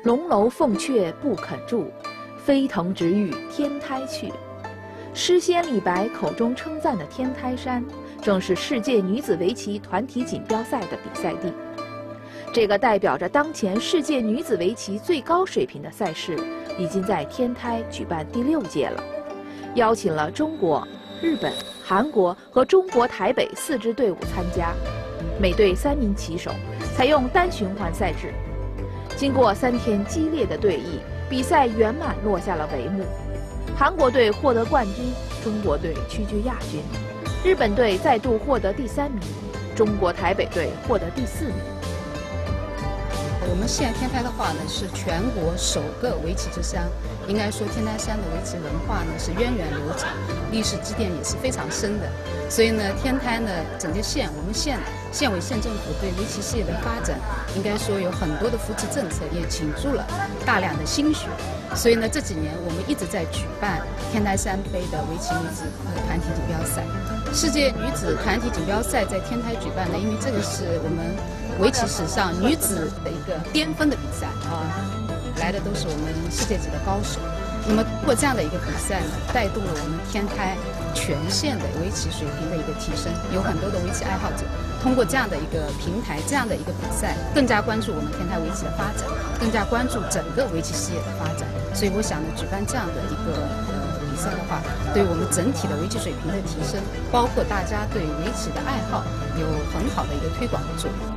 龙楼凤阙不肯住，飞腾直欲天台去。诗仙李白口中称赞的天台山，正是世界女子围棋团体锦标赛的比赛地。这个代表着当前世界女子围棋最高水平的赛事，已经在天台举办第6届了，邀请了中国、日本、韩国和中国台北4支队伍参加，每队3名棋手，采用单循环赛制。经过3天激烈的对弈，比赛圆满落下了帷幕。韩国队获得冠军，中国队屈居亚军，日本队再度获得第3名，中国台北队获得第4名。 我们县天台的话呢，是全国首个围棋之乡，应该说天台山的围棋文化呢是源远流长，历史积淀也是非常深的。所以呢，天台呢整个县，我们县委县政府对围棋事业的发展，应该说有很多的扶持政策，也倾注了大量的心血。所以呢，这几年我们一直在举办天台山杯的围棋女子团体锦标赛。世界女子团体锦标赛在天台举办呢，因为这个是我们围棋史上女子的一个巅峰的比赛啊，来的都是我们世界级的高手。那么通过这样的一个比赛呢，带动了我们天台全县的围棋水平的一个提升，有很多的围棋爱好者通过这样的一个平台、这样的一个比赛，更加关注我们天台围棋的发展，更加关注整个围棋事业的发展。所以我想呢，举办这样的一个比赛的话，对我们整体的围棋水平的提升，包括大家对围棋的爱好，有很好的一个推广的作用。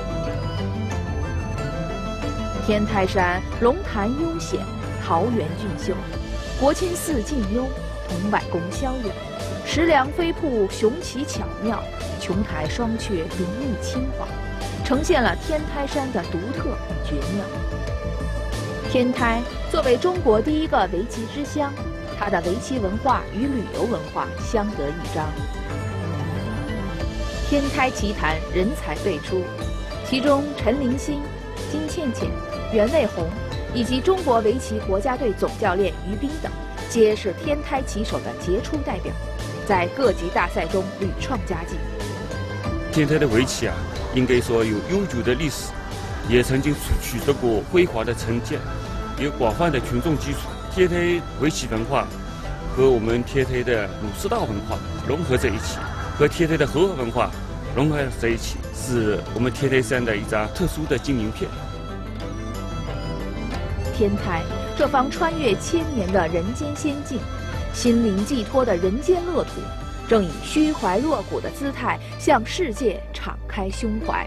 天台山龙潭悠显，桃源俊秀，国清寺近幽，桐柏宫萧远，石梁飞瀑雄奇巧妙，琼台双阙林立清华，呈现了天台山的独特与绝妙。天台作为中国第1个围棋之乡，它的围棋文化与旅游文化相得益彰。天台棋坛人才辈出，其中陈林欣、金倩倩、袁卫红以及中国围棋国家队总教练于斌等，皆是天台棋手的杰出代表，在各级大赛中屡创佳绩。 天台的围棋啊，应该说有悠久的历史，也曾经取得过辉煌的成绩，有广泛的群众基础。天台围棋文化和我们天台的儒释道文化融合在一起，和天台的和合文化融合在一起，是我们天台山的一张特殊的金名片。 天台这方穿越千年的人间仙境，心灵寄托的人间乐土，正以虚怀若谷的姿态向世界敞开胸怀。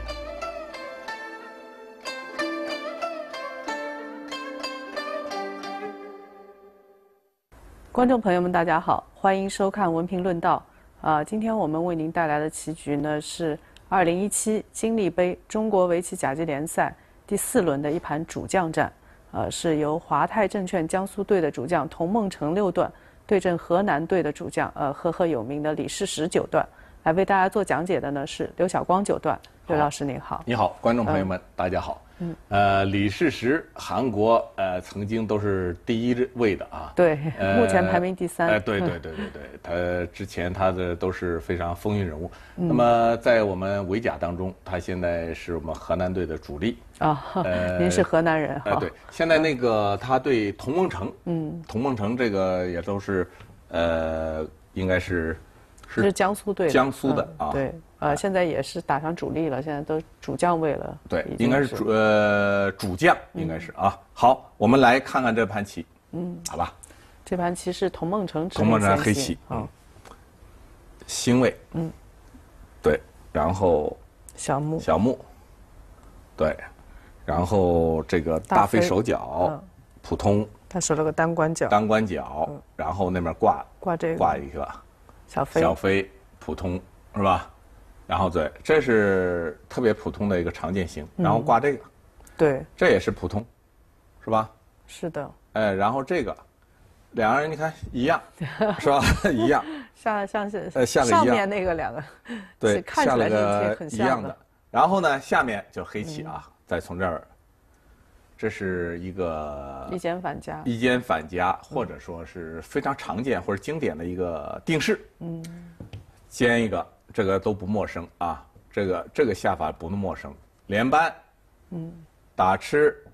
观众朋友们，大家好，欢迎收看文评论道。今天我们为您带来的棋局呢是2017金立杯中国围棋甲级联赛第4轮的一盘主将战，是由华泰证券江苏队的主将童梦成6段对阵河南队的主将赫赫有名的李世石9段。来为大家做讲解的呢是刘晓光9段。刘老师您好。 你好，观众朋友们，大家好。李世石，韩国曾经都是第1位的啊。 对，目前排名第3。 对，他之前他的都是非常风云人物。那么在我们围甲当中，他现在是我们河南队的主力。 您是河南人哈？ 对，现在那个他对童梦成，童梦成这个也都是，应该是江苏队的， 江苏的啊。 对。现在也是打上主力了，现在都主将位了。 对，应该是主将，应该是啊。好，我们来看看这盘棋。好吧。 这盘棋是童梦成黑棋。星位。对，然后小目。对，然后这个大飞手脚，普通。 他守了个单关角。 然后那边挂一个小飞，普通是吧？然后对，这是特别普通的一个常见型，然后挂这个， 对， 这也是普通，是吧？ 是的。 然后这个，两个人你看一样，是吧？一样。 像上面那个2个， 对， 看起来是很像的。然后呢，下面就黑棋啊，再从这儿，这是一个一间反家， 或者说是非常常见或者经典的一个定式。尖一个。这个都不陌生啊，这个下法不陌生，连扳，打吃，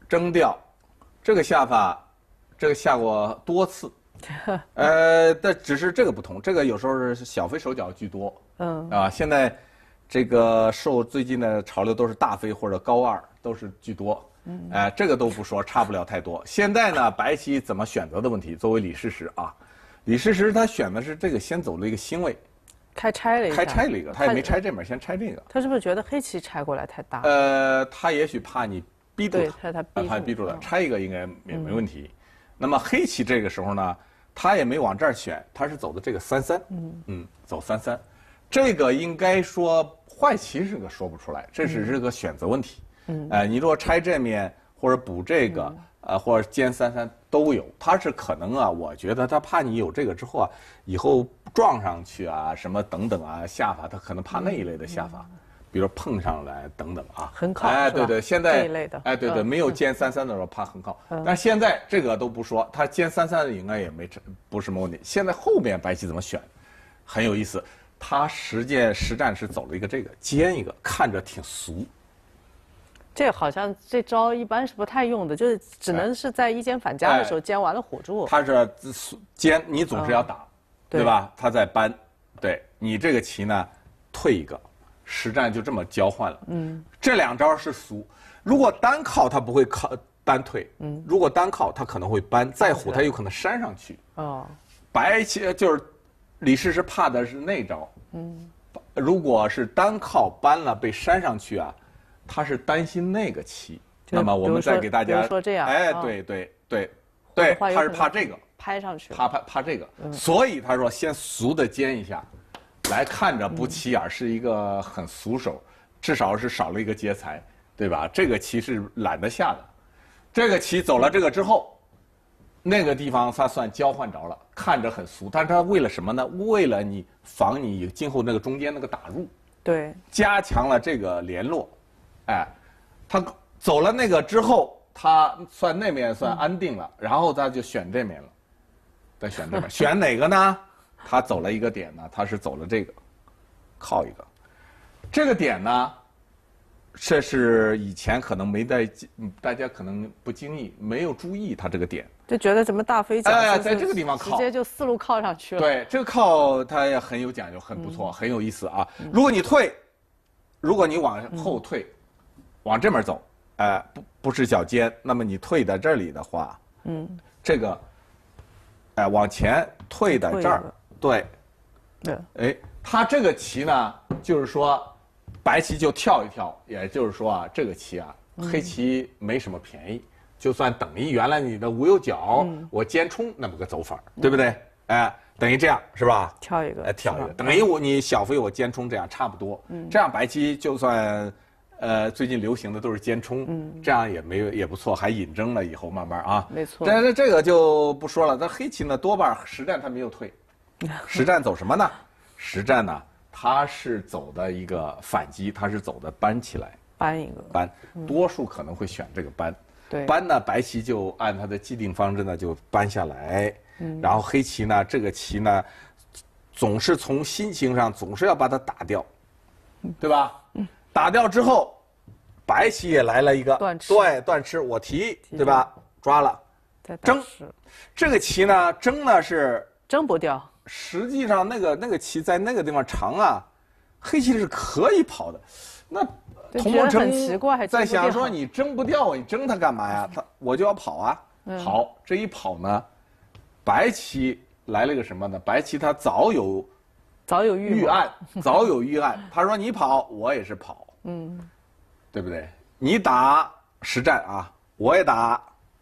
征调，这个下法，这个下过多次。但只是这个不同，这个有时候是小飞手脚居多。现在这个受最近的潮流都是大飞或者高二都是居多。这个都不说，差不了太多。现在呢，白棋怎么选择的问题，作为李世石啊，李世石他选的是这个，先走了一个星位， 开拆了一个，他也没拆这面，先拆这个。 他是不是觉得黑棋拆过来太大？ 他也许怕你逼住他，怕逼住他，拆一个应该也没问题。那么黑棋这个时候呢，他也没往这儿选，他是走的这个3-3，走3-3，这个应该说坏棋是个说不出来，这只是个选择问题。你如果拆这面或者补这个，或者尖3-3都有，他是可能啊，我觉得他怕你有这个之后啊，以后撞上去啊，什么等等啊，下法他可能怕那一类的下法，比如碰上来等等啊， 横靠， 对，现在这一类的， 对，没有尖3-3的时候怕横靠，但现在这个都不说，他尖3-3的应该也不是什么问题。现在后面白棋怎么选，很有意思，他实战是走了一个这个尖一个，看着挺俗。 这好像这招一般是不太用的，就是只能是在一尖反夹的时候尖完了唬住。 他是尖，你总是要打，对吧？他在搬，对你这个棋呢，退一个，实战就这么交换了。这两招是俗，如果单靠他不会靠搬退，如果单靠他可能会搬，再唬他有可能扇上去。白棋就是李世石怕的是那招。如果是单靠搬了被扇上去啊。他是担心那个棋，那么我们再给大家， 比如说这样， 对，他是怕这个拍上去， 怕这个，所以他说先俗的尖一下，来看着不起眼，是一个很俗手，至少是少了一个劫财，对吧？这个棋是懒得下的，这个棋走了这个之后，那个地方他算交换着了，看着很俗，但是他为了什么呢？为了你防你今后那个中间那个打入， 对， 加强了这个联络。他走了那个之后，他算那面算安定了，然后他就选这面了，再选这面，选哪个呢？他走了一个点呢，他是走了这个，靠一个，这个点呢，这是以前可能没在，大家可能不经意没有注意他这个点， 就觉得怎么大飞角， 在这个地方靠， 直接就4路靠上去了。 对，这个靠它也很有讲究，很不错，很有意思啊。如果你退，如果你往后退。往这面走，不是脚尖，那么你退在这里的话，这个，往前退在这儿，对，他这个棋呢，就是说，白棋就跳一跳，也就是说啊，这个棋啊，黑棋没什么便宜，就算等于原来你的无有角，我尖冲那么个走法，对不对？等于这样是吧？ 跳一个， 跳一个，等于你小飞我尖冲这样差不多，这样白棋就算。最近流行的都是尖冲，这样也不错，还引征了以后慢慢啊， 没错。 但是这个就不说了。那黑棋呢，多半实战他没有退，实战走什么呢？实战呢，他是走的一个反击，他是走的搬起来， 搬一个搬，多数可能会选这个搬。 对， 搬呢，白棋就按他的既定方针呢就搬下来，然后黑棋呢，这个棋呢，总是从心情上总是要把它打掉，对吧？打掉之后，白棋也来了一个断吃， 对，断吃，我提，对吧？抓了，争，这个棋呢，争呢是争不掉。 实际上，那个棋在那个地方长啊，黑棋是可以跑的。那童梦成在想说，你争不掉，你争它干嘛呀？我就要跑啊。好，这一跑呢，白棋来了个什么呢？白棋它早有预案，早有预案。他说你跑，我也是跑，对不对？你打实战啊，我也打，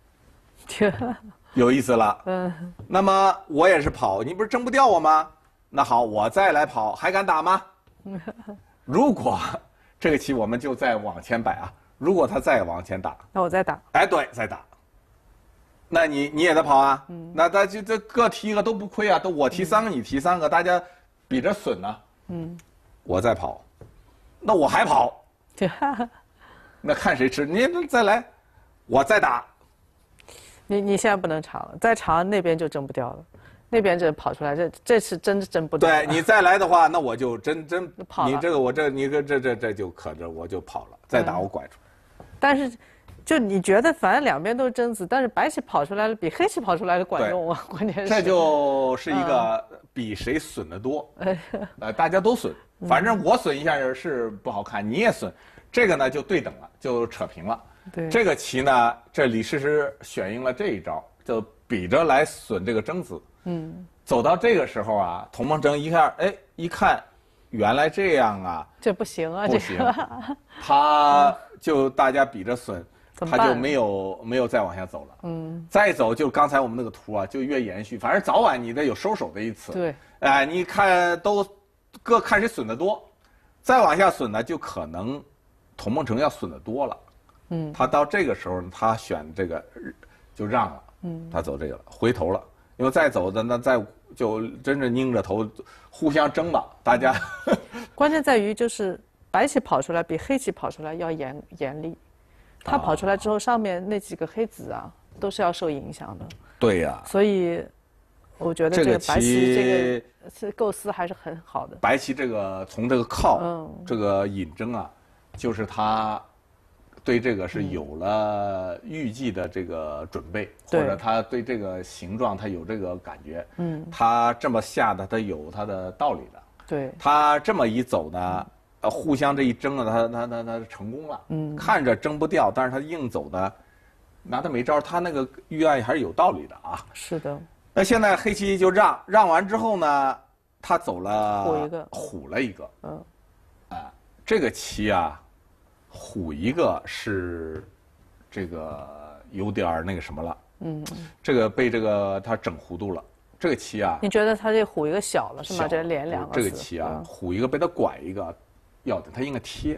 有意思了。那么我也是跑，你不是争不掉我吗？那好，我再来跑，还敢打吗？如果这个棋我们就再往前摆啊，如果他再往前打， 那我再打。 对，再打。那你也得跑啊，那大家这各提一个都不亏啊，都我提3个，你提3个，大家。比着损呢，我再跑，那我还跑，那看谁吃。你再来，我再打。 你现在不能长了，再长那边就争不掉了，那边这跑出来，这次真争不掉。 对你再来的话，那我就真跑了。你这个我这你这就可着我就跑了，再打我拐出。 但是就你觉得反正两边都是贞子，但是白棋跑出来了比黑棋跑出来的管用啊，关键是。 这就是一个比谁损得多，大家都损，反正我损一下是不好看，你也损，这个呢就对等了，就扯平了。 对， 这个棋呢，这李师师选用了这一招，就比着来损这个贞子。走到这个时候啊，童梦征一看，原来这样啊， 这不行啊， 不行，他就大家比着损。他就没有再往下走了。再走就刚才我们那个图啊，就越延续，反正早晚你得有收手的一次。 对， 你看都各看谁损得多，再往下损呢，就可能童梦成要损得多了。他到这个时候他选这个就让了。他走这个了，回头了，因为再走的那再就真正拧着头互相争吧，大家。 关键在于就是白棋跑出来比黑棋跑出来要严厉。他跑出来之后，上面那几个黑子啊，都是要受影响的。 对呀。 所以，我觉得这个白棋这个是构思还是很好的。 白棋这个从这个靠这个引征啊，就是他对这个是有了预计的这个准备，或者他对这个形状他有这个感觉。他这么下的，他有他的道理的。 对。他这么一走呢。互相这一争啊，他成功了。看着争不掉，但是他硬走的，拿他没招。他那个预案还是有道理的啊。 是的。 那现在黑棋就让完之后呢，他走了虎了一个。这个棋啊，虎一个是这个有点那个什么了。这个被这个他整糊涂了。这个棋啊， 你觉得他这虎一个小了是吗？这连两个。 这个棋啊，虎一个被他拐一个。要的，它应该贴。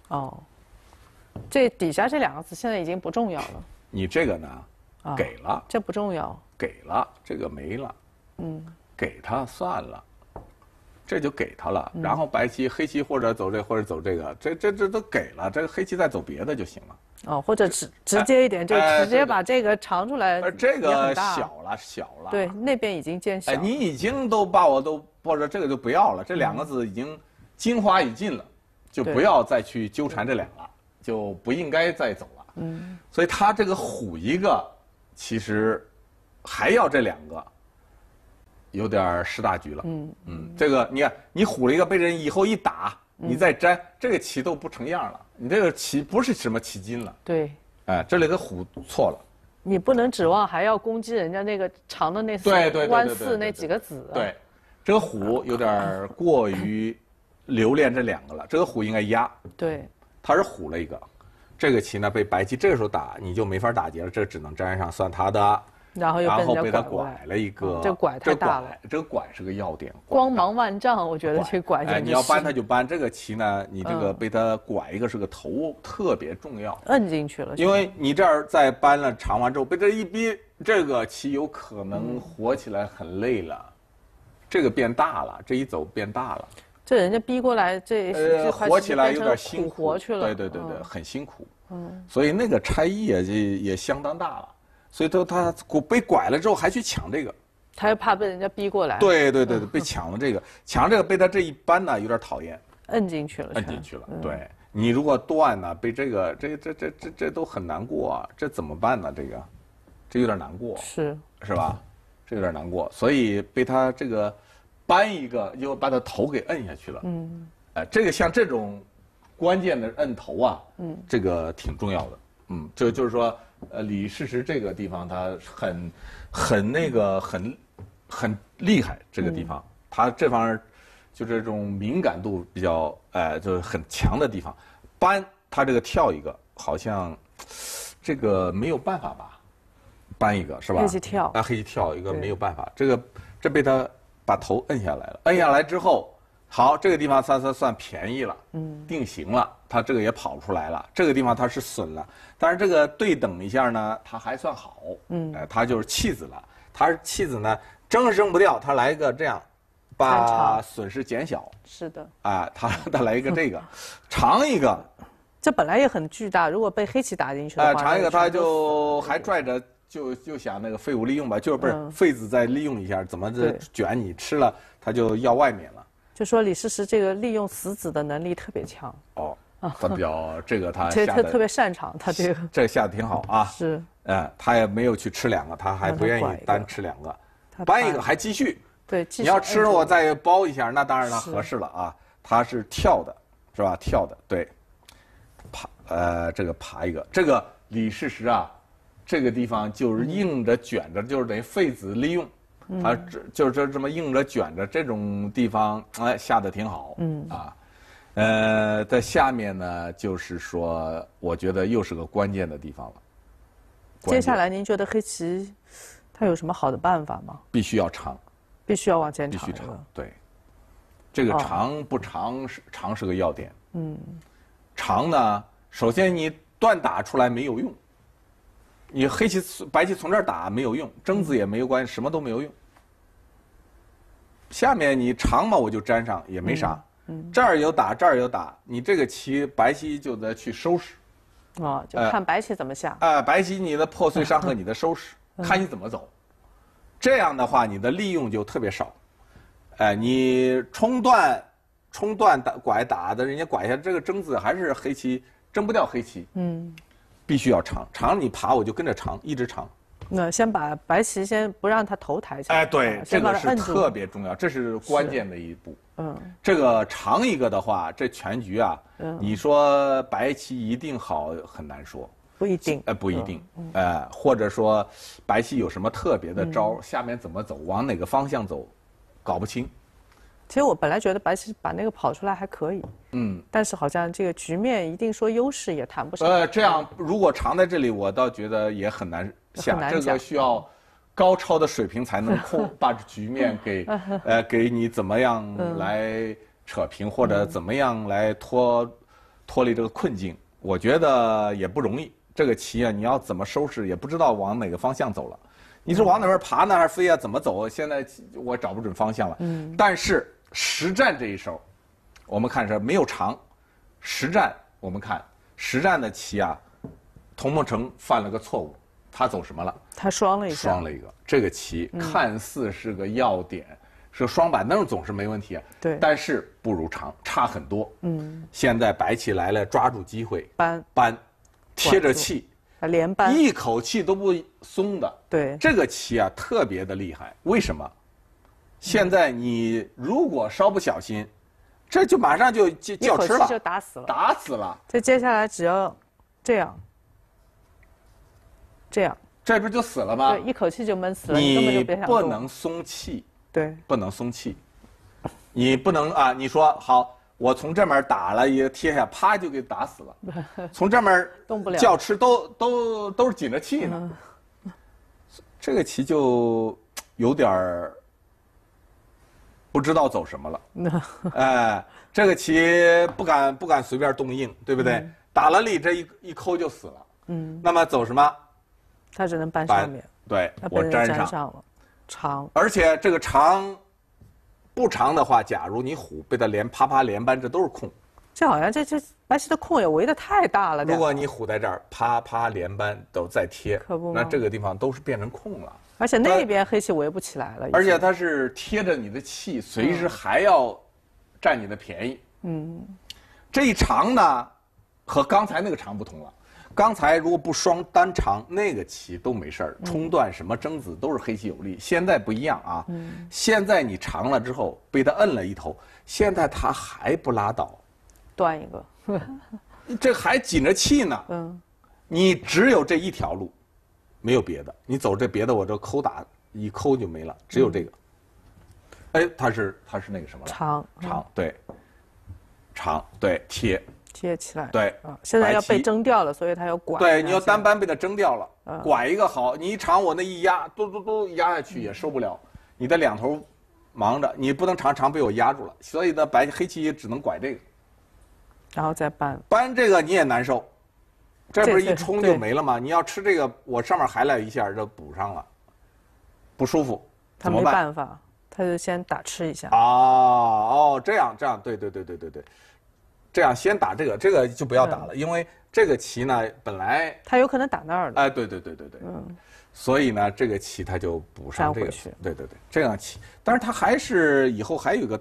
这底下这两个字现在已经不重要了。 你这个呢，给了， 这不重要。 给了，这个没了。给他算了，这就给他了。然后白棋、黑棋或者走这或者走这个，这都给了。这个黑棋再走别的就行了。 或者直接一点，就直接把这个长出来。 这个小了。 对，那边已经见小。 你已经都把我都或者这个就不要了，这两个字已经精华已尽了。就不要再去纠缠这两个，就不应该再走了。所以他这个虎一个，其实还要这两个，有点失大局了。这个你看，你虎了一个，被人以后一打，你再粘，这个棋都不成样了。你这个棋不是什么棋筋了。 对。 这里的虎错了。 你不能指望还要攻击人家那个长的那弯四那几个子。 对，这个虎有点过于。留恋这两个了，这个虎应该压。 对， 他是虎了一个，这个棋呢被白棋这个时候打，你就没法打劫了，这只能粘上算他的。 然后被他拐了一个， 这拐太大了。 这个拐是个要点， 光芒万丈，我觉得这拐。 你要搬他就搬，这个棋呢，你这个被他拐一个是个头特别重要， 摁进去了。 因为你这儿再搬了长完之后，被这一逼，这个棋有可能活起来很累了，这个变大了，这一走变大了。 这人家逼过来，这活起来有点辛苦， 活去了。 对，很辛苦。所以那个差异也相当大了。所以他被拐了之后还去抢这个， 他又怕被人家逼过来。 对，被抢了这个，抢这个被他这一扳呢有点讨厌， 摁进去了。 对，你如果断呢，被这个这都很难过啊，这怎么办呢？这有点难过，是吧？这有点难过，所以被他这个。扳一个，又把他头给摁下去了。这个像这种关键的摁头啊，这个挺重要的。就是说，李师师这个地方他很厉害，这个地方他这方面就这种敏感度比较就是很强的地方。扳他这个跳一个，好像这个没有办法吧？扳一个是吧？ 黑棋跳黑棋跳一个没有办法，这被他。把头摁下来了，摁下来之后，好，这个地方算便宜了，定型了，他这个也跑出来了。这个地方他是损了，但是这个对等一下呢，他还算好，他就是弃子了。他是弃子呢，争不掉，他来一个这样，把损失减小。 是的。 他来一个这个，长一个， 这本来也很巨大，如果被黑棋打进去的话， 长一个他就还拽着。就想那个废物利用吧，就是不是废子再利用一下，怎么这卷你吃了，他就要外面了。 就说李师师这个利用死子的能力特别强。 他比较这个他这下的他特别擅长他这个。 这个下的挺好啊。 是。 他也没有去吃2个，他还不愿意单吃2个，搬一个还继续。 对， 你要吃我再包一下，那当然它合适了啊。它是跳的，是吧？跳的，对。这个爬一个，这个李世石啊，这个地方就是硬着卷着，就是等于废子利用，它就是这么硬着卷着这种地方，下的挺好，在下面呢，就是说，我觉得又是个关键的地方了。 接下来，您觉得黑棋它有什么好的办法吗？ 必须要长， 必须要往前长。 必须长，对。这个长不长长是个要点。长呢，首先你断打出来没有用，你黑棋白棋从这儿打没有用，争子也没有关系，什么都没有用。下面你长嘛，我就粘上也没啥。这儿有打，这儿有打，你这个棋白棋就得去收拾。 就看白棋怎么下。 白棋你的破碎伤和你的收拾，看你怎么走。这样的话，你的利用就特别少。你冲断拐打的，人家拐下这个争子还是黑棋争不掉黑棋。必须要长，长你爬我就跟着长，一直长。 那先把白棋先不让它头抬起来。 对，这个是特别重要，这是关键的一步。这个长一个的话，这全局啊，你说白棋一定好很难说。 不一定。 不一定。或者说白棋有什么特别的招，下面怎么走，往哪个方向走，搞不清。 其实我本来觉得白棋把那个跑出来还可以，但是好像这个局面一定说优势也谈不上。 这样如果长在这里，我倒觉得也很难下，这个需要高超的水平才能把局面给你怎么样来扯平，或者怎么样来脱离这个困境，我觉得也不容易。这个棋啊，你要怎么收拾也不知道往哪个方向走了。你是往哪边爬呢，还是飞啊？怎么走？现在我找不准方向了。但是实战这一手，我们看是没有长。实战我们看实战的棋啊，童梦成犯了个错误，他走什么了？ 他双了一下。 双了一个。这个棋看似是个要点，是个双板凳总是没问题。 对。 但是不如长，差很多。现在白棋来了，抓住机会，搬，贴着气。 连扳， 一口气都不松的。 对， 这个棋啊特别的厉害。为什么？现在你如果稍不小心，这就马上就叫吃了，一口气就打死了， 打死了。 这接下来只要这样， 这不就死了吗？ 对，一口气就闷死了，你根本就别想动。 不能松气。 对， 不能松气。你不能啊！你说好。我从这面打了一个贴下，啪就给打死了。从这面动不了， 叫吃都是紧着气呢。这个棋就有点不知道走什么了。这个棋不敢随便动硬，对不对？打了力，这一抠就死了。那么走什么？ 他只能搬上面。 对，我粘上了，长。 而且这个长。不长的话，假如你虎被他啪连扳，这都是空。 这好像这白棋的空也围得太大了。 如果你虎在这儿啪连扳都再贴， 可不， 那这个地方都是变成空了。 而且那边黑棋围不起来了。 而且它是贴着你的气，随时还要占你的便宜。这一长呢，和刚才那个长不同了。刚才如果不双单长，那个棋都没事儿，冲断什么争子都是黑棋有利。现在不一样啊，现在你长了之后被他摁了一头，现在他还不拉倒， 断一个， 这还紧着气呢。你只有这一条路，没有别的。你走这别的，我这抠打一抠就没了，只有这个。他是那个什么了？长对，长对贴。 贴起来， 对， 现在要被征掉了，所以他要拐。 对，你要单扳被他征掉了，拐一个好，你一长我那一压，都压下去也受不了。你的两头忙着，你不能长被我压住了，所以呢，黑棋也只能拐这个， 然后再扳这个你也难受，这不是一冲就没了吗？你要吃这个，我上面还来一下就补上了，不舒服， 他没办法，他就先打吃一下。 这样，对。这样先打这个就不要打了，因为这个棋呢本来他有可能打那儿的。 对。所以呢，这个棋他就补上这个。对，这样棋，但是他还是以后还有一个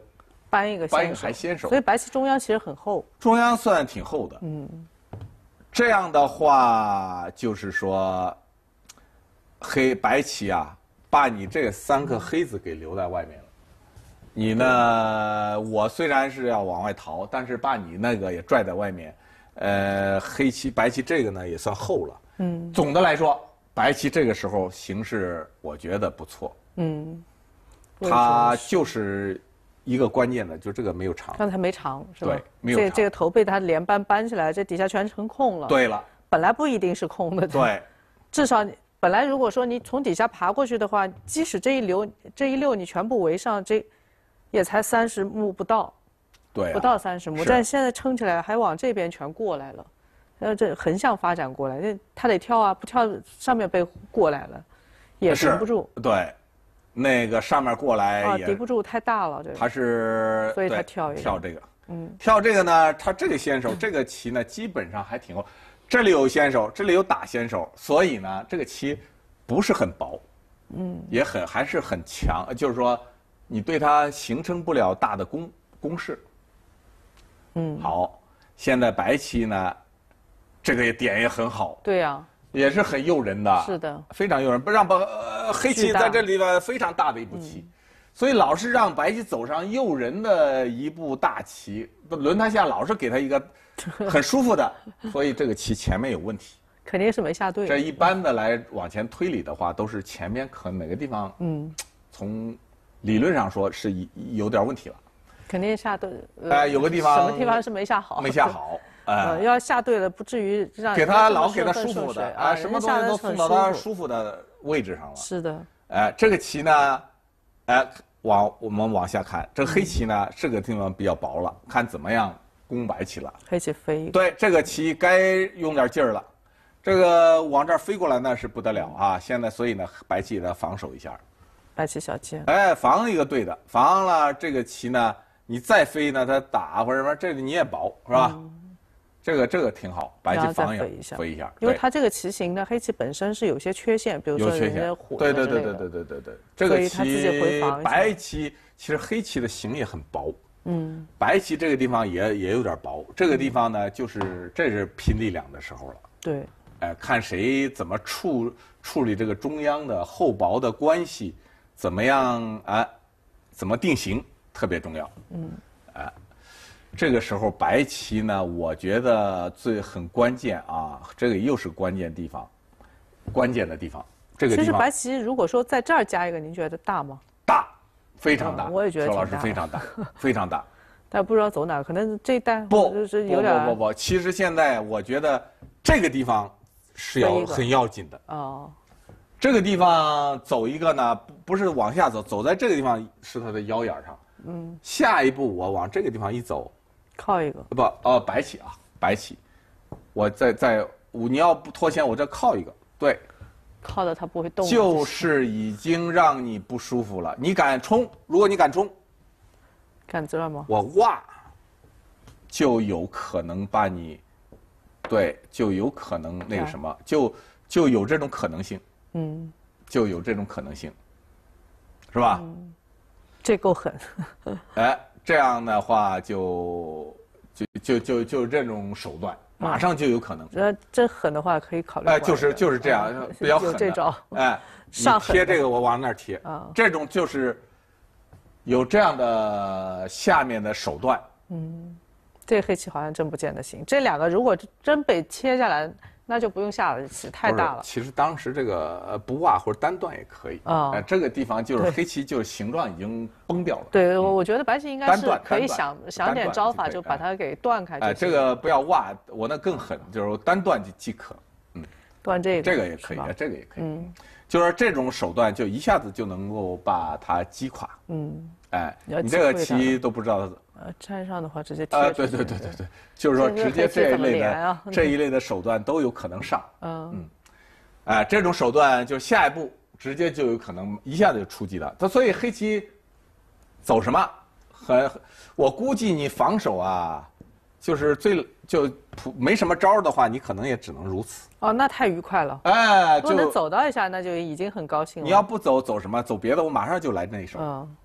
搬一个还先手， 所以白棋中央其实很厚， 中央算挺厚的。这样的话就是说，白棋啊，把你这3颗黑子给留在外面了。你呢，我虽然是要往外逃，但是把你那个也拽在外面。白棋这个呢也算厚了。总的来说，白棋这个时候形势我觉得不错。它就是一个关键的，就这个没有长。 刚才没长是吧？ 对，没有长。 这个头被它连搬起来，这底下全成空了。 对了， 本来不一定是空的。 对， 至少本来如果说你从底下爬过去的话，即使这一溜你全部围上，这也才30目不到。 对、啊， 不到30目，但现在撑起来还往这边全过来了，这横向发展过来，他得跳啊，不跳上面被过来了，也顶不住。 对，那个上面过来也抵不住，太大了。这他是， 所以他跳这个，跳这个呢，他这个先手，这个棋呢基本上还挺厚，这里有先手，这里有打先手，所以呢这个棋不是很薄，也还是很强，就是说你对它形成不了大的攻势。好，现在白棋呢，这个点也很好， 对呀， 也是很诱人的， 是的， 非常诱人，不让黑棋在这里边非常大的一步棋，所以老是让白棋走上诱人的一步大棋，轮盘下老是给他一个很舒服的，所以这个棋前面有问题， 肯定是没下对。 这一般的来往前推理的话，都是前面可能哪个地方，从理论上说是有点问题了。 肯定下对， 有个地方什么地方是没下好？ 没下好， 要下对了，不至于让给他舒服的，什么东西都送到他舒服的位置上了。 是的， 这个棋呢，我们往下看，这个黑棋呢，这个地方比较薄了，看怎么样攻白棋了。 黑棋飞。 对，这个棋该用点劲儿了，这个往这儿飞过来那是不得了啊！现在所以呢，白棋也得防守一下。 白棋小尖。 防一个对的，防了这个棋呢。你再飞呢，它打或者什么，这里你也薄是吧？这个挺好，白棋防飞一下， 因为它这个棋形呢，黑棋本身是有些缺陷，比如说人家虎对，这个棋白棋其实黑棋的形也很薄，白棋这个地方也有点薄，这个地方呢这是拼力量的时候了， 对， 看谁怎么处理这个中央的厚薄的关系，怎么样怎么定型。特别重要，这个时候白棋呢，我觉得很关键啊，这个又是关键的地方。这个地方。其实白棋如果说在这儿加一个，您觉得大吗？ 大，非常大。 我也觉得周老师非常大，非常大。 但不知道走哪，可能这一带就是有点不。其实现在我觉得这个地方是很要紧的。 哦。 这个地方走一个呢，不是往下走，走在这个地方是它的腰眼上。下一步我往这个地方一走， 靠一个白棋啊，白棋，我你要不脱先，我这靠一个，对， 靠的它不会动， 就是已经让你不舒服了。你敢冲？如果你敢冲， 敢这吗？ 我哇，就有可能把你，对，就有可能那个什么，就有这种可能性，就有这种可能性，是吧？ 这够狠， 这样的话就这种手段，马上就有可能。 真狠的话可以考虑。 就是这样，比较狠的。 这招。 你贴这个，我往那儿贴。这种就是有这样的下面的手段。 这个黑棋好像真不见得行。这两个如果真被切下来。那就不用下了，太大了。 其实当时这个不挖或者单断也可以。这个地方就是黑棋，就是形状已经崩掉了。 对，我觉得白棋应该是可以想点招法，就把它给断开。 这个不要挖，我那更狠，就是单断即可。 断这个。 这个也可以，这个也可以。就是这种手段，就一下子就能够把它击垮。你这个棋都不知道。 粘上的话直接贴。 对，就是说直接这一类的手段都有可能上。这种手段就下一步直接就有可能一下子就出击了。所以黑棋走什么？我估计你防守啊，就是没什么招的话，你可能也只能如此。 那太愉快了。如果能走到一下，那就已经很高兴了。 你要不走什么？走别的，我马上就来那一手。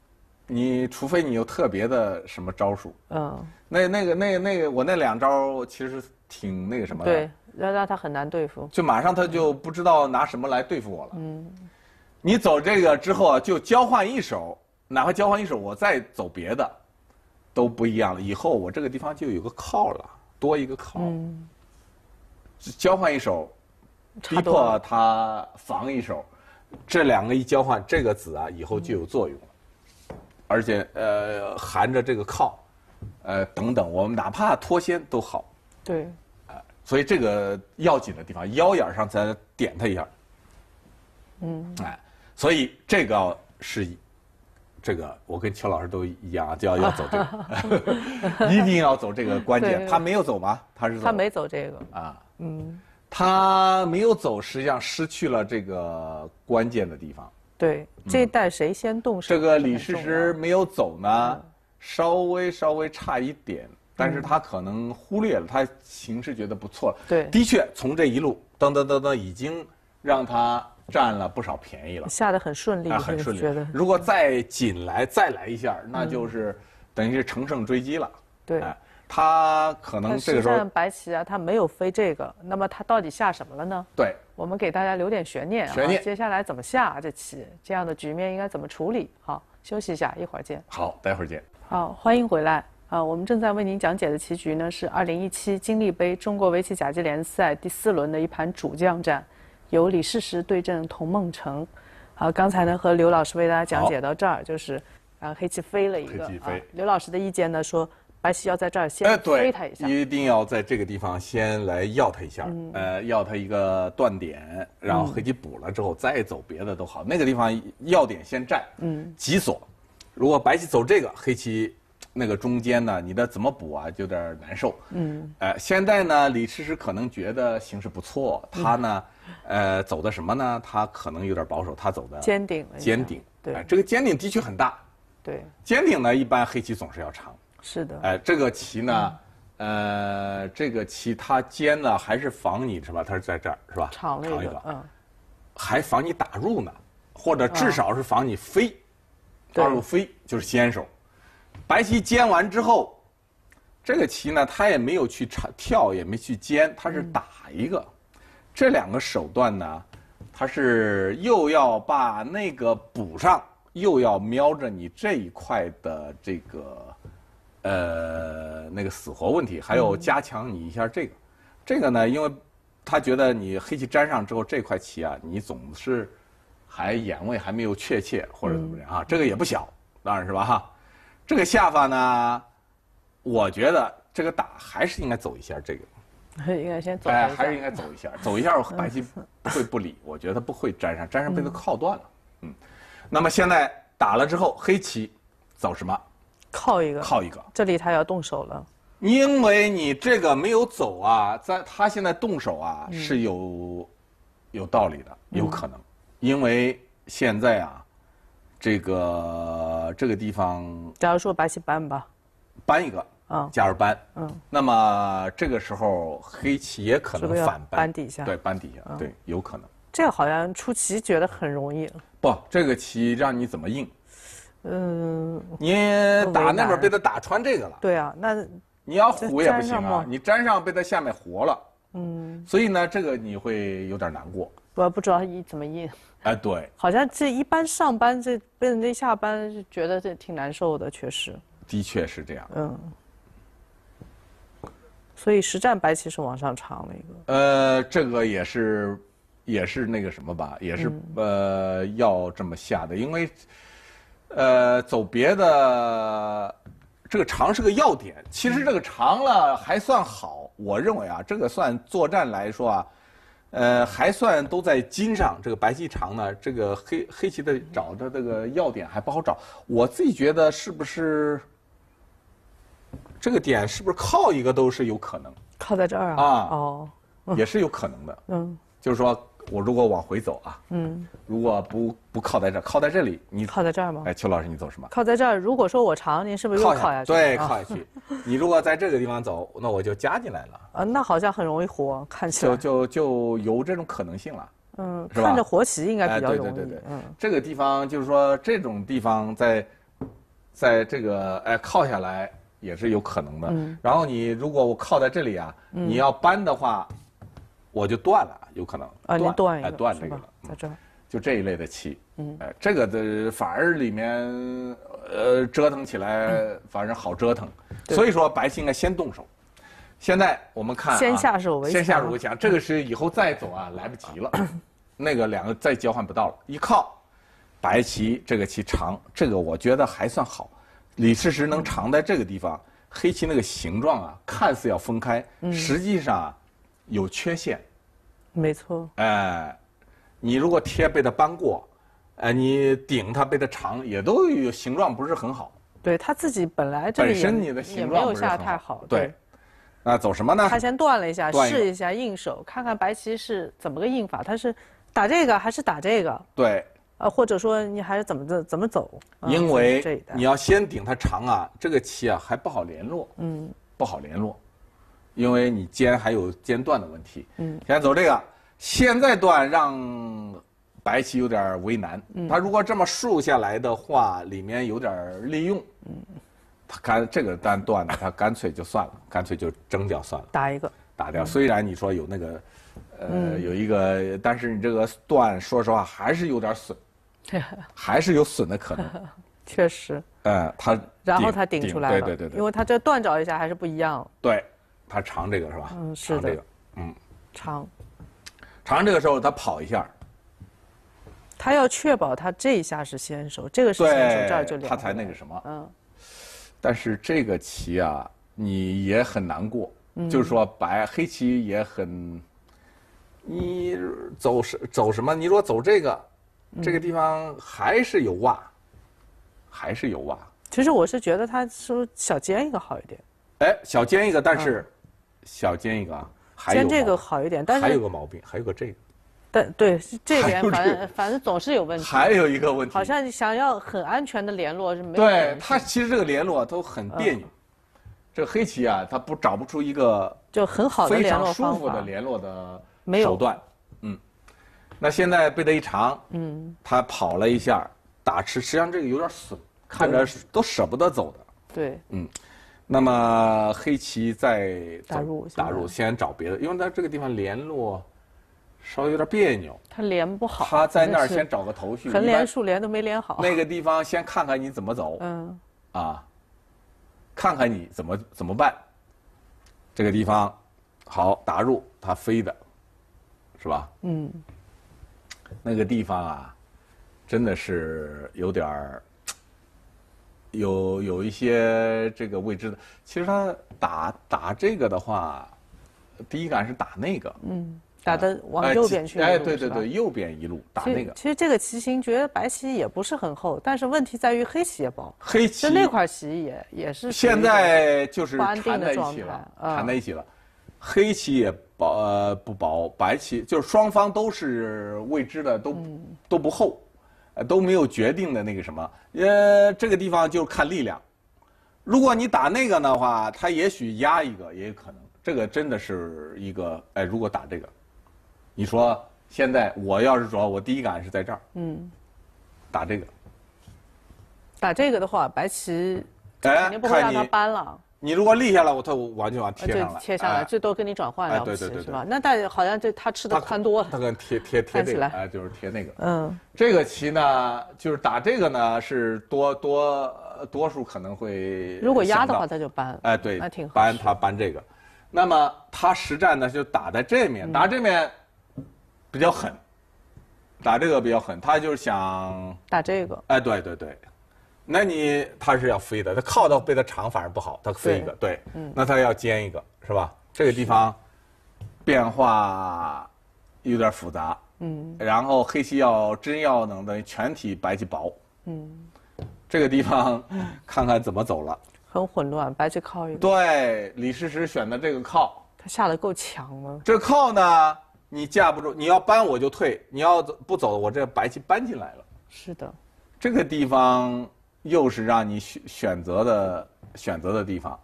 你除非你有特别的什么招数。那个，我那2招其实挺那个什么的。 对，让他很难对付。 就马上他就不知道拿什么来对付我了。你走这个之后啊，就交换一手，哪怕交换一手，我再走别的，都不一样了。以后我这个地方就有个靠了，多一个靠。交换一手，逼迫他防一手，这2个一交换，这个子啊以后就有作用了。而且含着这个靠，等等，我们哪怕脱先都好。 对。 所以这个要紧的地方，腰眼上才点他一下。所以这个是，这个我跟邱老师都一样，就要走这个，一定要走这个关键。他没有走吗？他没走这个啊。他没有走，实际上失去了这个关键的地方。 对，这一带谁先动手？ 这个李世石没有走呢，稍微差一点。但是他可能忽略了，他形势觉得不错了。 对， 的确从这一路噔，已经让他占了不少便宜了， 下得很顺利， 很顺利。 觉得如果再来一下，那就是等于是乘胜追击了。 对， 他可能这个时候白棋啊，他没有飞这个，那么他到底下什么了呢？ 对， 我们给大家留点悬念啊，接下来怎么下这棋，这样的局面应该怎么处理？好，休息一下，一会儿见。 好，待会儿见。 好，欢迎回来。我们正在为您讲解的棋局呢是2017金立杯中国围棋甲级联赛第4轮的一盘主将战，由李世石对阵童梦成。刚才呢和刘老师为大家讲解到这儿，就是黑棋飞了一个。刘老师的意见呢说，白棋要在这儿先飞他一下， 一定要在这个地方先来要他一下，要他一个断点，然后黑棋补了之后再走别的都好，那个地方要点先占，急锁。如果白棋走这个，黑棋那个中间呢，你的怎么补啊，就有点难受。现在呢，李世石可能觉得形势不错，他呢，走的什么呢？他可能有点保守，他走的尖顶。 对，这个尖顶的确很大。 对， 尖顶呢，一般黑棋总是要长。 是的。 这个棋呢，这个棋它尖呢，还是防你是吧？它是在这儿是吧？ 长了一个， 还防你打入呢，或者至少是防你飞，二路飞就是先手。白棋尖完之后，这个棋呢，他也没有去跳，也没去尖，他是打一个。这2个手段呢，他是又要把那个补上，又要瞄着你这一块的这个那个死活问题，还有加强你一下这个。这个呢，因为他觉得你黑棋粘上之后，这块棋啊，你总是还眼位还没有确切或者怎么样啊，这个也不小，当然是吧哈。这个下法呢，我觉得这个打还是应该走一下这个， 应该先走一下， 还是应该走一下，走一下白棋不会不理，我觉得他不会粘上，粘上被他靠断了。那么现在打了之后，黑棋走什么？靠一个， 这里他要动手了， 因为你这个没有走啊，他现在动手啊是有道理的，有可能，因为现在啊。这个地方， 假如说白棋搬吧， 搬一个，加入搬，那么这个时候黑棋也可能反搬底下， 对，搬底下，对，有可能。 这个好像出棋觉得很容易， 不，这个棋让你怎么应？你打那边被他打穿这个了， 对啊，那你要虎也不行啊，你粘上被他下面活了，所以呢，这个你会有点难过。 不知道怎么应。 对， 好像这一般上班这被人家下班就觉得这挺难受的，确实。 的确是这样。 所以实战白棋是往上长了一个。 这个也是那个什么吧，也是要这么下的，因为走别的这个长是个要点，其实这个长了还算好，我认为啊，这个算作战来说啊。还算都在筋上，这个白棋长呢，这个黑棋的找的这个要点还不好找。我自己觉得是不是这个点是不是靠一个都是有可能？ 靠在这儿啊？ 也是有可能的。就是说我如果往回走啊，如果不靠在这儿，靠在这里，你靠在这儿吗？ 邱老师，你走什么？ 靠在这儿。如果说我长，您是不是又靠下去？ 对，靠下去。你如果在这个地方走，那我就加进来了。 那好像很容易活，看起来就有这种可能性了。是吧？ 看着活棋应该比较容易。 对。这个地方就是说，这种地方在在这个靠下来也是有可能的。然后你如果我靠在这里啊，你要搬的话，我就断了，有可能你断一个， 断这个了， 在这儿。 就这一类的棋，这个的反而里面折腾起来反正好折腾，所以说白棋应该先动手。现在我们看先下手为强， 先下手为强，这个是以后再走啊来不及了，那个两个再交换不到了。一靠，白棋这个棋长，这个我觉得还算好，李世石能长在这个地方，黑棋那个形状啊看似要分开，实际上啊有缺陷。 没错。 你如果贴被它扳过，你顶它被它长，也都有形状不是很好。 对他自己本来这里本身你的形状也没有下太好。 对，那走什么呢？ 他先断了一下，试一下应手，看看白棋是怎么个应法，他是打这个还是打这个？ 对。 或者说你还是怎么走？ 因为你要先顶它长啊，这个棋啊还不好联络。不好联络，因为你尖还有尖断的问题。先走这个。现在断让白棋有点为难，他如果这么竖下来的话，里面有点利用。他这个单断呢，他干脆就算了，干脆就蒸掉算了， 打一个打掉。虽然你说有那个，有一个，但是你这个断，说实话还是有点损，还是有损的可能。 确实。 他然后他顶出来了， 对， 因为他这断找一下还是不一样。 对，他长这个是吧？ 是的。 这个， 长。 长这个时候他跑一下， 他要确保他这一下是先手，这个是先手，这儿就他才那个什么。但是这个棋啊，你也很难过，就是说黑棋也很，你走什么？你如果走这个，这个地方还是有挖，还是有挖。 其实我是觉得他说小尖一个好一点。 小尖一个，但是小尖一个啊。 尖这个好一点，但是还有个毛病，还有个这个。 但对这边反正总是有问题。 还有一个问题， 好像想要很安全的联络是没有。 对，它其实这个联络都很别扭。这个黑棋啊，它找不出一个就很好的联络方法， 非常舒服的联络的手段。那现在被它一长，它跑了一下，打吃，实际上这个有点损，看着都舍不得走的。 对。 那么黑棋再打入， 先找别的，因为它这个地方联络稍微有点别扭， 它连不好。 他在那儿先找个头绪， 横连竖连都没连好。 那个地方先看看你怎么走，看看你怎么办。这个地方好打入，它飞的，是吧？那个地方啊，真的是有点儿。有一些这个未知的，其实他打这个的话，第一杆是打那个， 打的往右边去。 对，右边一路打那个。 其实这个棋形，觉得白棋也不是很厚，但是问题在于黑棋也薄。 黑棋就那块棋也是现在就是缠在一起了，缠在一起了。黑棋也不薄，白棋就是双方都是未知的，都不厚。都没有决定的那个什么，这个地方就看力量。如果你打那个的话，他也许压一个也有可能。这个真的是一个，如果打这个，你说现在我要是说我第一杆是在这儿，打这个， 打这个的话，白棋肯定不会让他搬了。 你如果立下来，我完全贴上来， 贴上来，最多跟你转换了不起，是吧？那但好像他吃的宽多了。 他跟贴这个，就是贴那个。这个棋呢，就是打这个呢，是多数可能会。 如果压的话，他就搬。 对， 那挺好。 他搬这个，那么他实战呢就打在这面，打这面比较狠，打这个比较狠，他就是想打这个。 对。那他是要飞的，他靠到被他长反而不好，他飞一个，对，那他要尖一个，是吧？这个地方变化有点复杂，然后黑棋真要能的全体白棋薄，这个地方看看怎么走了， 很混乱，白棋靠一个， 对，李世石选的这个靠， 他下的够强了， 这靠呢你架不住，你要搬我就退，你要不走我这白棋搬进来了， 是的， 这个地方。又是让你选择的地方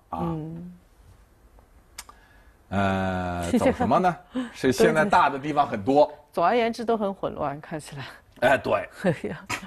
啊，走什么呢？是现在大的地方很多。 总而言之都很混乱，看起来。 对。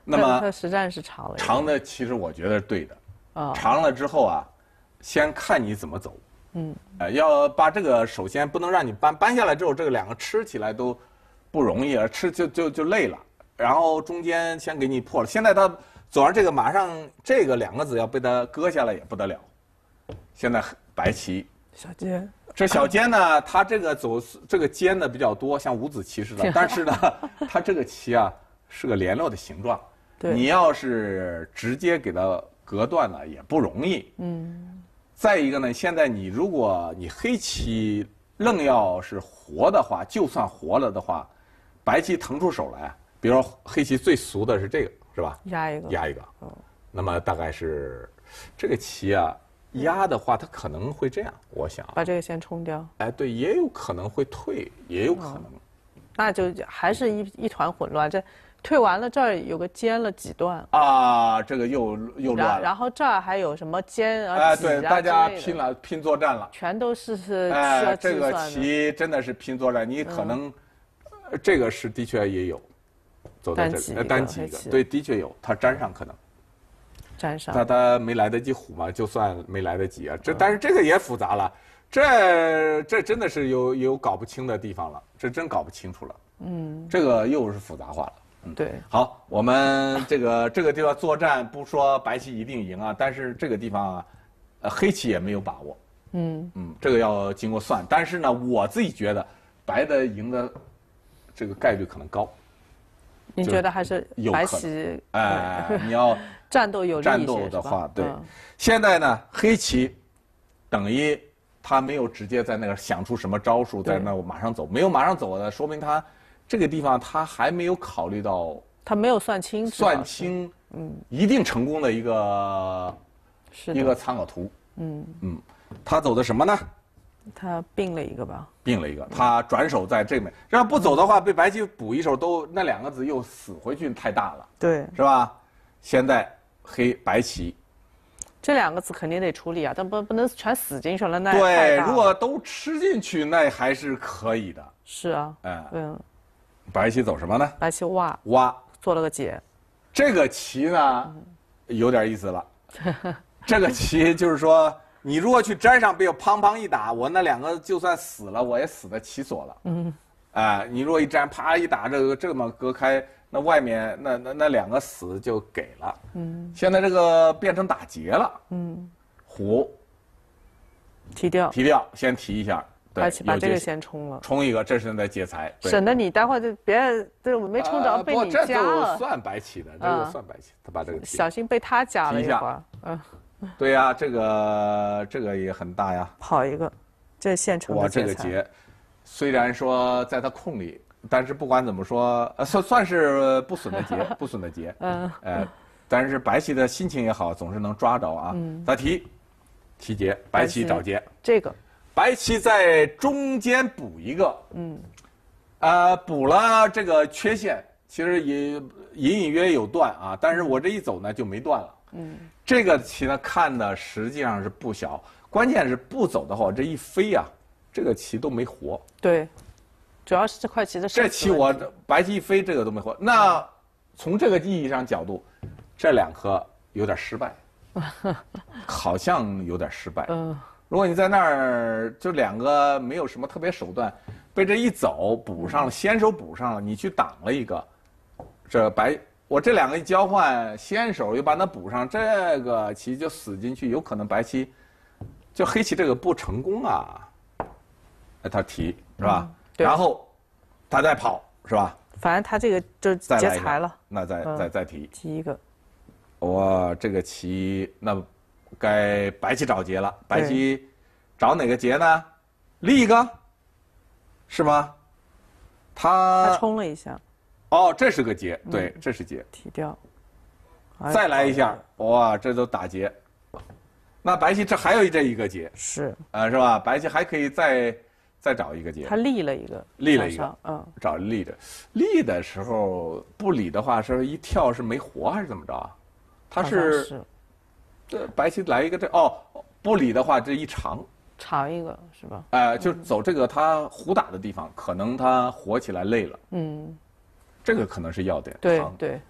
那么它实战是长了。 长的其实我觉得是对的。 啊。 长了之后啊，先看你怎么走。要把这个首先不能让你搬下来之后，这个两个吃起来都不容易，吃就累了。然后中间先给你破了。现在他走上这个，马上这个两个子要被他割下来也不得了。现在白棋小尖， 这小尖呢，它这个走这个尖的比较多，像五子棋似的。但是呢，它这个棋啊是个联络的形状，你要是直接给它隔断了也不容易。再一个呢，现在如果你黑棋愣要是活的话，就算活了的话，白棋腾出手来，比如说黑棋最俗的是这个，是吧？ 压一个。 那么大概是这个棋啊，压的话，它可能会这样，我想把这个先冲掉。 哎，对，也有可能会退，也有可能。 那就还是一团混乱。这退完了，这儿有个尖了几段啊，这个又乱了。 然后这儿还有什么尖啊？ 对，大家拼作战了， 全都是这个棋真的是拼作战，你可能这个是的确也有走到这个单挤一个，对，的确有，它粘上可能。 粘上。 他没来得及虎嘛，就算没来得及啊。但是这个也复杂了，这真的是有搞不清的地方了，这真搞不清楚了。这个又是复杂化了。 对。 好，我们这个地方作战，不说白棋一定赢啊，但是这个地方啊，黑棋也没有把握。这个要经过算，但是呢，我自己觉得白的赢的这个概率可能高。 您觉得还是白棋？ 你要战斗有利战斗的话，对。现在呢，黑棋等于他没有直接在那个想出什么招数，在那马上走，没有马上走的，说明他这个地方他还没有考虑到， 他没有算清， 一定成功的一个参考图。他走的什么呢？ 他并了一个吧。 并了一个，他转手在这边，要不走的话，被白棋补一手，那两个子又死回去，太大了。 对， 是吧？现在白棋， 这两个子肯定得处理啊，但不能全死进去了，那对，如果都吃进去，那还是可以的。 是啊， 白棋走什么呢？ 白棋挖，做了个解。 这个棋呢，有点意思了。这个棋就是说，你如果去粘上，被我砰砰一打，我那两个就算死了，我也死在棋所了。你如果一粘，啪一打，这么隔开，那外面那两个死就给了。现在这个变成打劫了。虎提掉， 先提一下。 对，把这个先冲了， 冲一个，这是在劫财， 省得你待会儿就别没冲着被你夹了。 这就算白棋的，这个算白棋，他把这个提小心被他夹了一会儿。 对呀，这个也很大呀。 跑一个，这现成的劫财。 这个劫，虽然说在他空里，但是不管怎么说，算是不损的劫，不损的劫。但是白棋的心情也好，总是能抓着啊。他提劫，白棋找劫。 这个。 白棋在中间补一个，补了这个缺陷，其实也隐隐约有断啊，但是我这一走呢就没断了。这个棋呢看的实际上是不小，关键是不走的话，我这一飞啊，这个棋都没活。 对，主要是这块棋的这棋我白棋一飞，这个都没活。那从这个意义上角度，这两颗有点失败，好像有点失败。如果你在那儿就两个没有什么特别手段，被这一走补上了，先手补上了，你去挡了一个，我这两个一交换，先手又把它补上，这个棋就死进去，有可能白棋就黑棋这个不成功啊。他提是吧？然后他再跑是吧？ 反正他这个就劫财了。 那再提一个， 这个棋那。该白棋找劫了，白棋找哪个劫呢？立一个，是吗？他冲了一下。 这是个劫，对，这是劫。 提掉。 再来一下，这都打劫。那白棋这还有这一个劫。 是。 是吧？白棋还可以再找一个劫。 他立了一个。 找立着，立的时候不理的话，是一跳是没活还是怎么着啊？他是。白棋来一个不理的话，这一长一个是吧？ 就走这个他胡打的地方，可能他活起来累了。这个可能是要点。 对。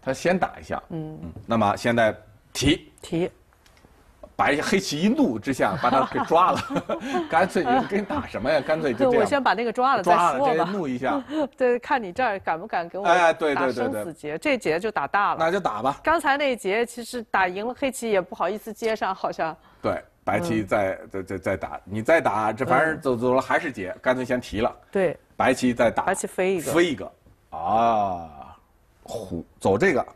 他先打一下。那么现在提，白黑棋一怒之下把他给抓了，干脆你给你打什么呀？干脆就这样。 我先把那个抓了再说吧。 这怒一下。 对，看你这儿敢不敢给我打生死劫？这劫就打大了。 那就打吧。 刚才那一劫其实打赢了，黑棋也不好意思接上，好像。 对，白棋再打，你再打，这反正走了还是劫，干脆先提了。 对。 白棋再打。 白棋飞一个。 啊，虎走这个。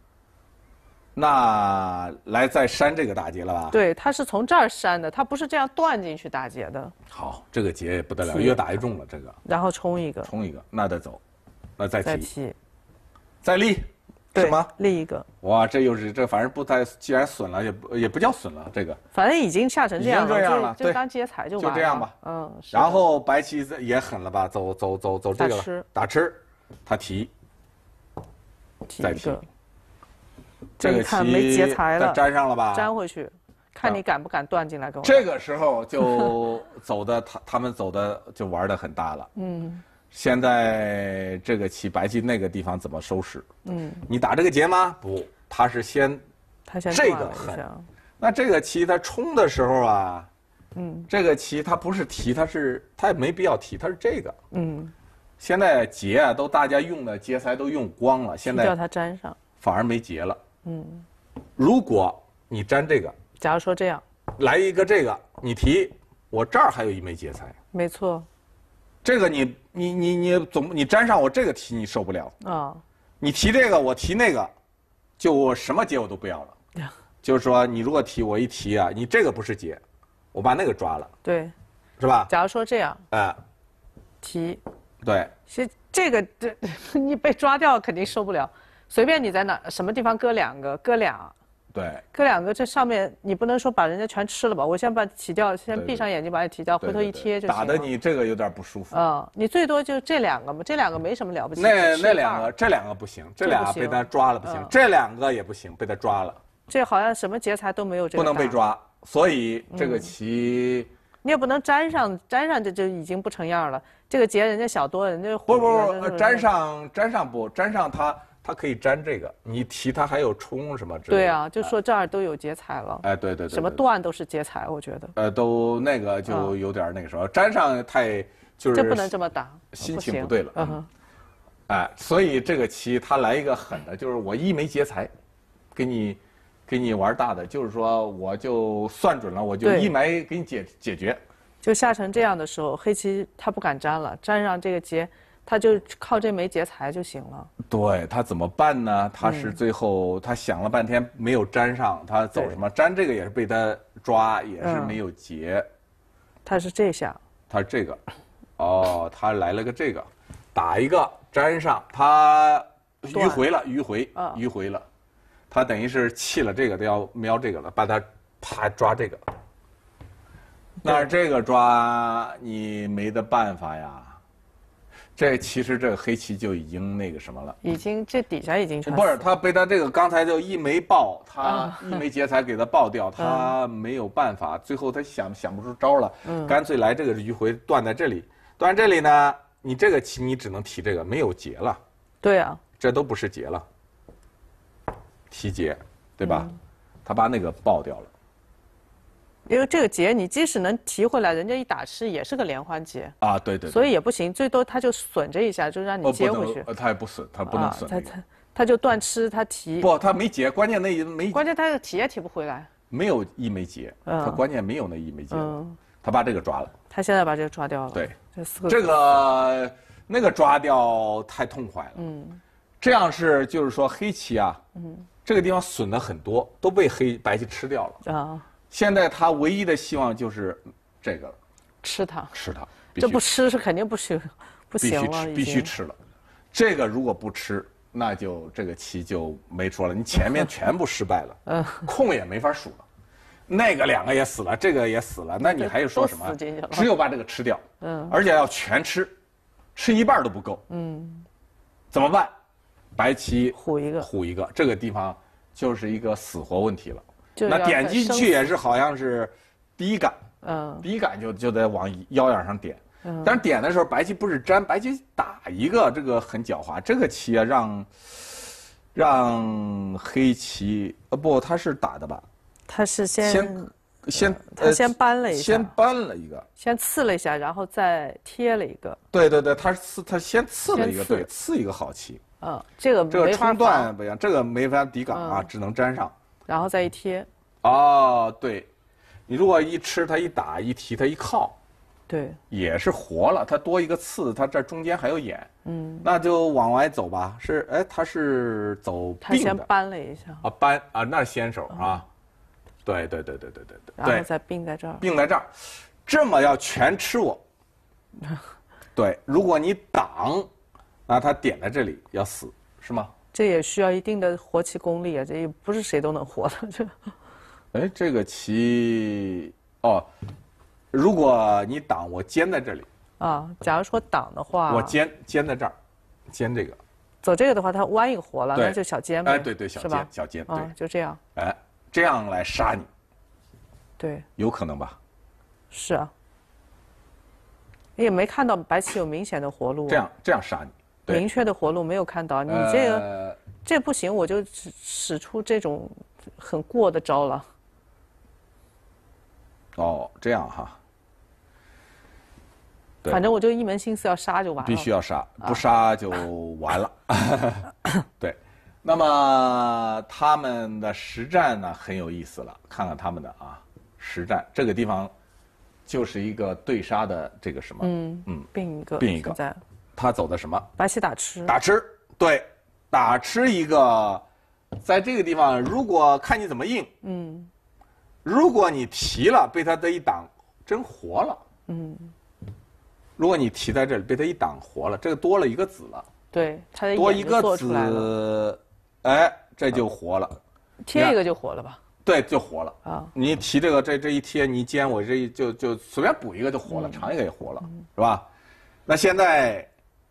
那来再删这个大劫了吧？ 对，他是从这儿删的，他不是这样断进去大劫的。 好，这个劫也不得了，越打越重了这个。 然后冲一个， 那得走，那再提， 再立，是吗？ 立一个。 哇，这又是这，反正不太，既然损了，也不叫损了，这个。 反正已经下成这样了， 就当劫财就完了。 就这样吧。然后白棋也狠了吧？走这个了，打吃，他提，再提。这个看没劫财了， 粘上了吧？ 粘回去，看你敢不敢断进来跟我。 这个时候就走的，他们走的就玩的很大了。现在这个棋白棋那个地方怎么收拾？你打这个劫吗？不，他先这个狠。那这个棋他冲的时候啊，这个棋他不是提，他也没必要提，他是这个。现在劫啊，大家用的劫财都用光了，现在叫他粘上， 反而没劫了。如果你粘这个， 假如说这样， 来一个这个，你提，我这儿还有一枚劫财。 没错。 这个你粘上我这个提你受不了啊！你提这个我提那个，就我什么劫我都不要了。就是说你如果提我一提啊，你这个不是劫，我把那个抓了。 对。 是吧？ 假如说这样。提。 对。 其实这个你被抓掉肯定受不了。随便你在什么地方搁两个，搁俩， 对， 搁两个，这上面你不能说把人家全吃了吧？我先把提掉，先闭上眼睛把它提掉，回头一贴就行了。 打的你这个有点不舒服。 你最多就这两个嘛，这两个没什么了不起。 那两个，这两个不行，这俩被他抓了不行，这两个也不行，被他抓了。 这好像什么劫财都没有这个。 不能被抓，所以这个棋你也不能粘上这就已经不成样了。这个劫人家小多，人家不粘上它可以粘这个，你提它还有冲什么之类的。 对啊，就说这儿都有劫财了。 对， 什么断都是劫财，我觉得。 都那个就有点那个什么，粘上太就是。 这不能这么打， 心情不对了。所以这个棋他来一个狠的，就是我一枚劫财，给你玩大的，就是说我就算准了，我就一枚给你解决。 就下成这样的时候，黑棋他不敢粘了，粘上这个劫。他就靠这枚劫财就行了。 对，他怎么办呢？他是最后他想了半天没有粘上，他走什么？粘这个也是被他抓，也是没有劫。 他是这下。 他这个，他来了个这个，打一个粘上，他迂回了，他等于是弃了这个，都要瞄这个了，把他啪抓这个。那这个抓你没得办法呀。其实这个黑棋就已经那个什么了， 已经这底下已经不是他被他这个刚才就一枚爆，他一枚劫财给他爆掉，他没有办法，最后他想不出招了，干脆来这个迂回断在这里，断这里呢，你这个棋你只能提这个，没有劫了。 对啊， 这都不是劫了，提劫，对吧？他把那个爆掉了。 因为这个劫你即使能提回来，人家一打吃也是个连环劫啊，对， 所以也不行，最多他就损这一下，就让你接回去。 他也不损，他不能损。 他就断吃，他提。 不，他没劫，关键那没。 关键他提也提不回来。 没有一枚劫，他关键没有那一枚劫，他把这个抓了。 他现在把这个抓掉了。 对，这个那个抓掉太痛快了。这样就是说黑棋啊，这个地方损的很多，都被白棋吃掉了啊。现在他唯一的希望就是这个了， 吃它， 这不吃是肯定不行了， 必须吃了。这个如果不吃，那就这个棋就没出了，你前面全部失败了，空也没法数了，那个两个也死了，这个也死了，那你还有说什么？只有把这个吃掉，而且要全吃，吃一半都不够，怎么办？白棋虎一个，这个地方就是一个死活问题了。那点进去也是好像是第一杆，第一杆就得往腰眼上点，但是点的时候白棋不是粘，白棋打一个，这个很狡猾。这个棋啊， 让黑棋不，他是打的吧？ 他是先他先搬了一下， 先搬了一个， 先刺了一下，然后再贴了一个。 对对对，他先刺了一个， 先刺对，刺一个好棋。 这个这个没法冲断防不一样，这个没法抵挡啊，只能粘上。 然后再一贴。 哦，对，你如果一吃它一打一提它一靠， 对， 也是活了，它多一个刺，它这中间还有眼，那就往外走吧。它是走他先并的搬了一下， 啊，搬啊，那是先手啊，对， 然后再并在这儿。 并在这儿，这么要全吃我，对，如果你挡，那它点在这里要死，是吗？ 这也需要一定的活棋功力啊，这也不是谁都能活的。这， 哎，这个棋哦，如果你挡，我尖在这里。 啊，假如说挡的话， 我尖在这儿，尖这个。 走这个的话，它弯一个活了， 对那就小尖呗。 哎，对，小是吧尖，小尖，对， 就这样。 哎，这样来杀你， 对， 有可能吧？ 是啊。也没看到白棋有明显的活路啊。 这样杀你，对明确的活路没有看到，你这不行，我就使出这种很过的招了。 哦，这样哈。对反正我就一门心思要杀就完了。 必须要杀，不杀就完了。对，那么他们的实战呢很有意思了，看看他们的实战，这个地方就是一个对杀的这个什么， 并一个， 并一个，他走的什么？ 白棋打吃。 打吃，对，打吃一个，在这个地方，如果看你怎么应，如果你提了，被他这一挡，真活了，如果你提在这里，被他一挡活了，这个多了一个子了， 对，他的多一个做出来了， 子，哎，这就活了， 贴一个就活了吧？ 对，就活了啊！你提这个这一贴，你尖我这就随便补一个就活了，长一个也活了，是吧？那现在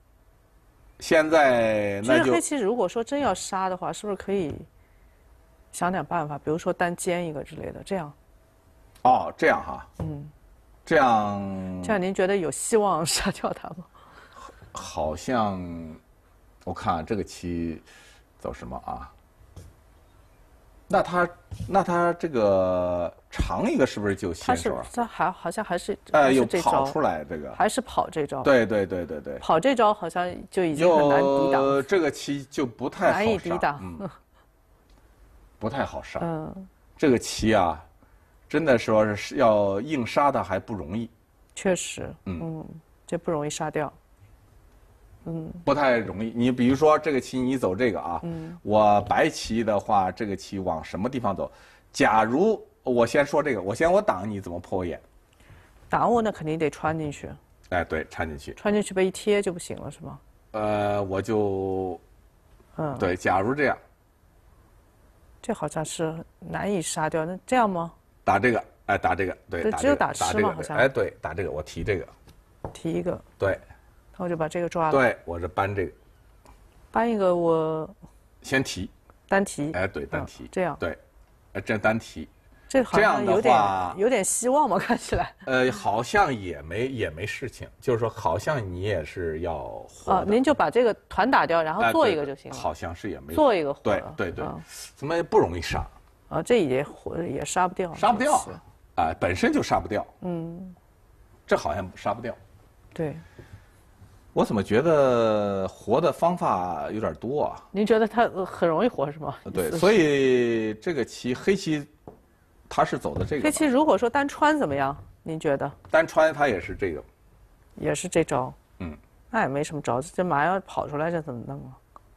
那就黑棋如果说真要杀的话，是不是可以想点办法？比如说单尖一个之类的，这样。 哦，这样哈。这样您觉得有希望杀掉他吗？ 好像，我看这个棋走什么啊？那他这个长一个是不是就先手啊？ 他好像还是又跑出来这个， 还是跑这招。 对。 跑这招好像就已经很难抵挡。 这个棋就不太好杀， 难以抵挡。 不太好杀。这个棋啊。真的说是要硬杀的还不容易， 确实，这不容易杀掉， 不太容易。你比如说这个棋你走这个啊，我白棋的话，这个棋往什么地方走？假如我先说这个，我挡你怎么破我眼？ 挡我那肯定得穿进去。 哎，对，穿进去。 穿进去被一贴就不行了，是吗？ 我就，对，假如这样， 这好像是难以杀掉。那这样吗？ 打这个，哎，打这个，对， 只有打吃嘛，好像。 哎，对，打这个，我提这个， 提一个， 对， 那我就把这个抓了。 对，我这搬这个， 搬一个我先提， 单提， 哎，对，单提， 这样， 对，这单提， 这好像有点希望嘛，看起来。 好像也没事情，就是说，好像你也是要活的。 您就把这个团打掉，然后做一个就行了。 好像是也没做一个活。 对，怎么也不容易杀。 这也杀不掉， 杀不掉，本身就杀不掉。这好像杀不掉。 对， 我怎么觉得活的方法有点多啊？ 您觉得它很容易活是吗？ 对，所以这个棋黑棋，它是走的这个。 黑棋如果说单穿怎么样？您觉得？ 单穿它也是这个， 也是这招。那也没什么招，这马上要跑出来，这怎么弄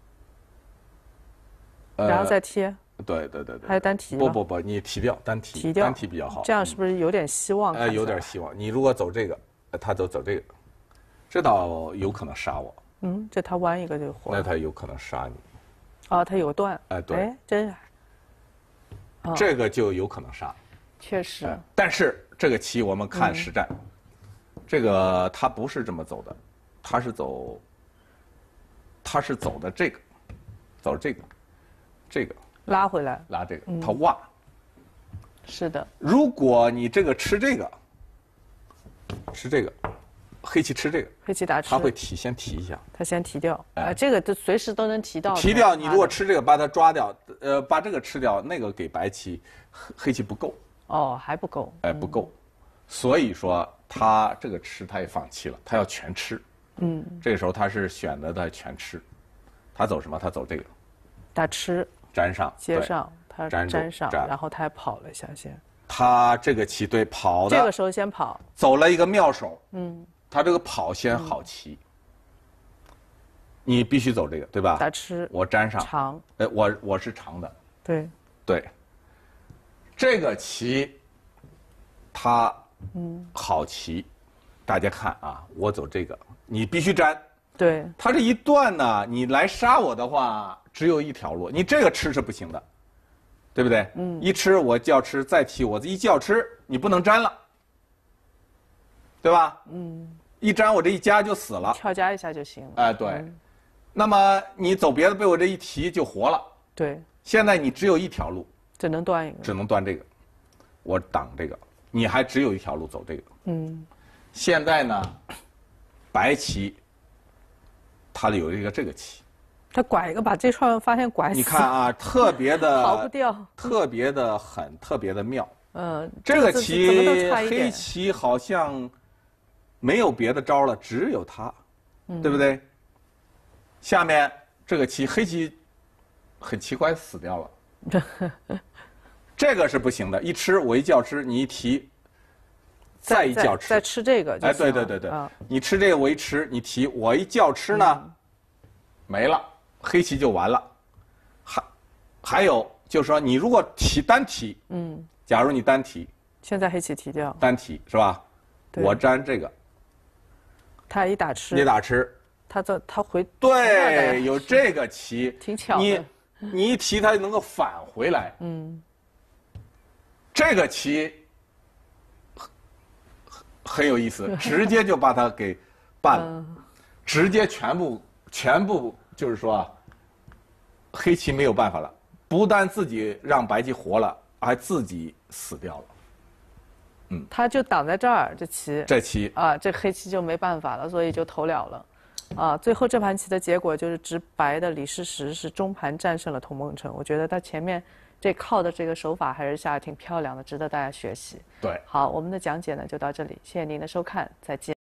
啊？然后再贴。 对， 还有单提吗？不，你提掉，单提比较好。 这样是不是有点希望？ 有点希望。你如果走这个，他走这个，这倒有可能杀我。 这他弯一个就活了。 那他有可能杀你。 他有个断。 对。 真是。 这个就有可能杀。 确实。 但是这个棋我们看实战，这个他不是这么走的，他是走的这个，走这个。 拉回来， 拉这个，他挖。 是的。 如果你这个吃这个， 黑棋吃这个， 黑棋打吃， 他会先提一下， 他先提掉，这个就随时都能提到。 提掉，你如果吃这个，把它抓掉，把这个吃掉，那个给白棋，黑棋不够。 哦，还不够。 不够，所以说他这个吃他也放弃了，他要全吃。这个时候他是选择的全吃，他走什么？他走这个， 打吃， 粘上， 接上，他粘上，然后他还跑了一下先。 他这个棋对跑的， 这个时候先跑， 走了一个妙手。他这个跑先好棋，你必须走这个，对吧？ 打吃， 我粘上长， 我是长的， 对， 这个棋，它好棋，大家看啊，我走这个，你必须粘。 对， 它这一段呢，你来杀我的话，只有一条路，你这个吃是不行的，对不对？一吃我叫吃，再提我一叫吃，你不能粘了，对吧？一粘我这一夹就死了， 跳夹一下就行了。 对。那么你走别的被我这一提就活了。 对。 现在你只有一条路， 只能断一个。 只能断这个，我挡这个，你还只有一条路走这个。现在呢，白棋，它有一个这个棋， 他拐一个把这串发现拐死。 你看啊，特别的逃不掉， 特别的狠，特别的妙。 这个棋怎么都差一点。 黑棋好像没有别的招了，只有它，对不对？下面这个棋黑棋很奇怪死掉了，这个是不行的。一吃我一叫吃，你一提，再一叫吃， 再吃这个就行了。 对，你吃这个我一吃，你提我一叫吃呢，没了，黑棋就完了。还有就是说，你如果单提，假如你单提， 现在黑棋提掉， 单提是吧？我粘这个， 他一打吃， 你打吃， 他回对，有这个棋， 挺巧的。 你一提，它能够返回来。这个棋很有意思，直接就把它给办了，直接全部就是说啊，黑棋没有办法了，不但自己让白棋活了，还自己死掉了。 他就挡在这儿，这棋啊，这黑棋就没办法了，所以就投了了。最后这盘棋的结果就是直白的李世石是中盘战胜了童梦成。我觉得他前面这靠的这个手法还是下得挺漂亮的，值得大家学习。 对， 好，我们的讲解呢就到这里，谢谢您的收看，再见。